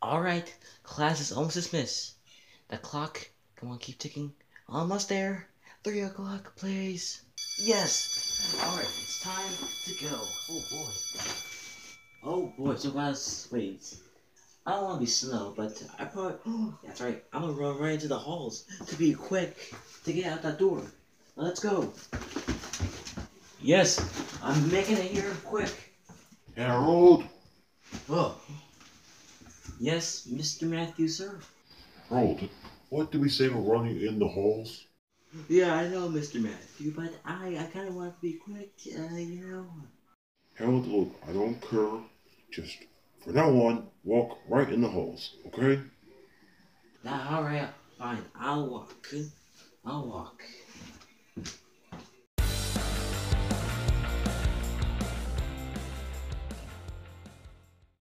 Alright, class is almost dismissed. The clock, come on, keep ticking. Almost there. 3 o'clock, please. Yes! Alright, it's time to go. Oh boy. Oh boy, so guys, wait. I don't want to be slow, but I probably. Oh, that's right. I'm gonna run right into the halls to be quick to get out that door. Let's go. Yes, I'm making it here quick. Harold? Oh, yes, Mr. Matthew, sir. Harold, what did we say we're running in the halls? Yeah, I know, Mr. Matthew, but I kind of want to be quick, Harold, look, I don't care. Just, from now on, walk right in the halls, okay? Nah, alright, fine. I'll walk. I'll walk.